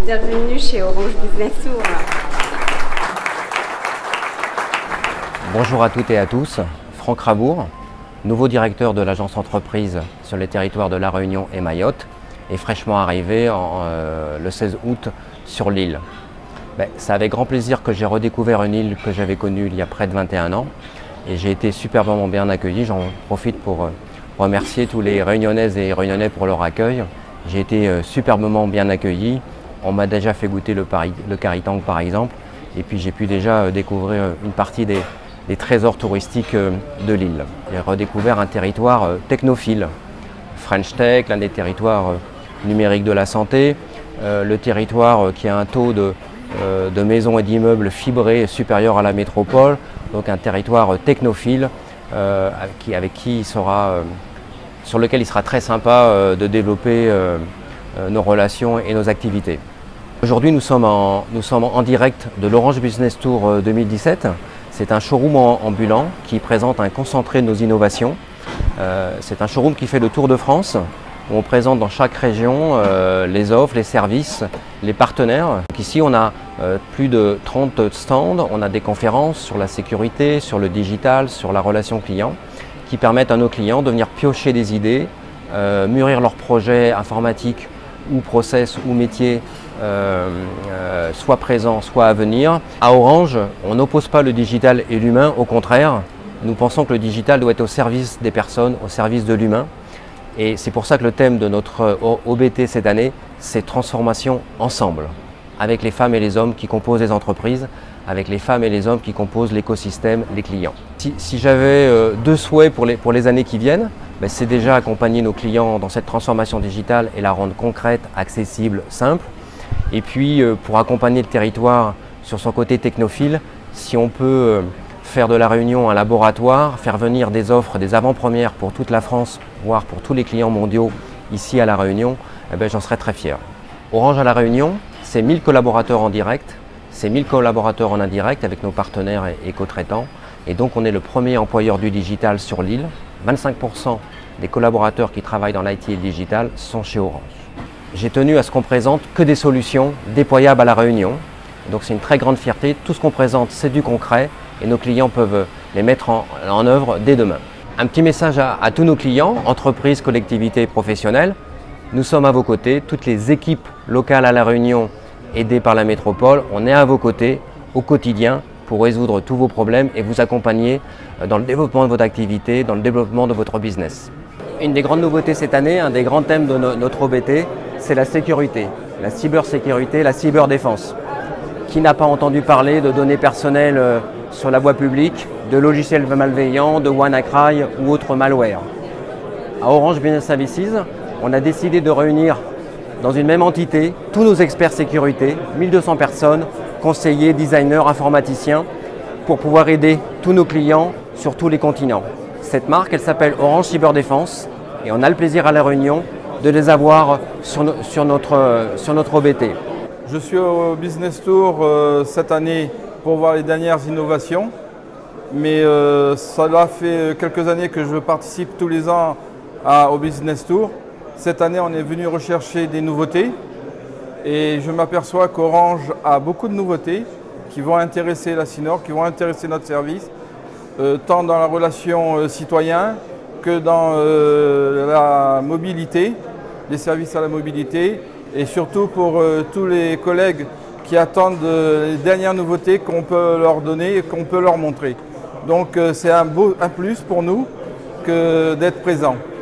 Bienvenue chez Orange Business Tour. Bonjour à toutes et à tous, Franck Rabour, nouveau directeur de l'agence entreprise sur les territoires de La Réunion et Mayotte, et fraîchement arrivé le 16 août sur l'île. C'est avec grand plaisir que j'ai redécouvert une île que j'avais connue il y a près de 21 ans et j'ai été superbement bien accueilli. J'en profite pour remercier tous les Réunionnaises et Réunionnais pour leur accueil. J'ai été superbement bien accueilli. On m'a déjà fait goûter le Karitang par exemple, et puis j'ai pu déjà découvrir une partie des trésors touristiques de l'île. J'ai redécouvert un territoire technophile, French Tech, l'un des territoires numériques de la santé, le territoire qui a un taux de maisons et d'immeubles fibrés supérieur à la métropole, donc un territoire technophile sur lequel il sera très sympa de développer nos relations et nos activités. Aujourd'hui, nous sommes en direct de l'Orange Business Tour 2017. C'est un showroom ambulant qui présente un concentré de nos innovations. C'est un showroom qui fait le tour de France, où on présente dans chaque région les offres, les services, les partenaires. Donc ici, on a plus de 30 stands, on a des conférences sur la sécurité, sur le digital, sur la relation client, qui permettent à nos clients de venir piocher des idées, mûrir leurs projets informatiques ou process ou métiers, soit présents, soit à venir. À Orange, on n'oppose pas le digital et l'humain, au contraire, nous pensons que le digital doit être au service des personnes, au service de l'humain. Et c'est pour ça que le thème de notre OBT cette année, c'est transformation ensemble, avec les femmes et les hommes qui composent les entreprises, avec les femmes et les hommes qui composent l'écosystème, les clients. Si j'avais deux souhaits pour les années qui viennent, c'est déjà accompagner nos clients dans cette transformation digitale et la rendre concrète, accessible, simple. Et puis pour accompagner le territoire sur son côté technophile, si on peut faire de La Réunion un laboratoire, faire venir des offres, des avant-premières pour toute la France, voire pour tous les clients mondiaux ici à La Réunion, j'en serais très fier. Orange à La Réunion, c'est 1000 collaborateurs en direct, c'est 1000 collaborateurs en indirect avec nos partenaires et co-traitants. Et donc on est le premier employeur du digital sur l'île. 25% des collaborateurs qui travaillent dans l'IT et le digital sont chez Orange. J'ai tenu à ce qu'on présente que des solutions déployables à La Réunion. Donc c'est une très grande fierté. Tout ce qu'on présente, c'est du concret et nos clients peuvent les mettre en œuvre dès demain. Un petit message à tous nos clients, entreprises, collectivités et professionnels. Nous sommes à vos côtés, toutes les équipes locales à La Réunion aidées par la métropole, on est à vos côtés au quotidien pour résoudre tous vos problèmes et vous accompagner dans le développement de votre activité, dans le développement de votre business. Une des grandes nouveautés cette année, un des grands thèmes de notre OBT, c'est la sécurité, la cybersécurité, la cyberdéfense. Qui n'a pas entendu parler de données personnelles sur la voie publique, de logiciels malveillants, de WannaCry ou autres malwares? À Orange Business Services, on a décidé de réunir dans une même entité tous nos experts sécurité, 1200 personnes, conseillers, designers, informaticiens, pour pouvoir aider tous nos clients sur tous les continents. Cette marque, elle s'appelle Orange Cyberdéfense et on a le plaisir à La Réunion de les avoir sur notre OBT. Je suis au Business Tour cette année pour voir les dernières innovations, mais cela fait quelques années que je participe tous les ans au Business Tour. Cette année, on est venu rechercher des nouveautés et je m'aperçois qu'Orange a beaucoup de nouveautés qui vont intéresser la CINOR, qui vont intéresser notre service, tant dans la relation citoyen que dans la mobilité, les services à la mobilité et surtout pour tous les collègues qui attendent les dernières nouveautés qu'on peut leur donner et qu'on peut leur montrer. Donc c'est un plus pour nous que d'être présent.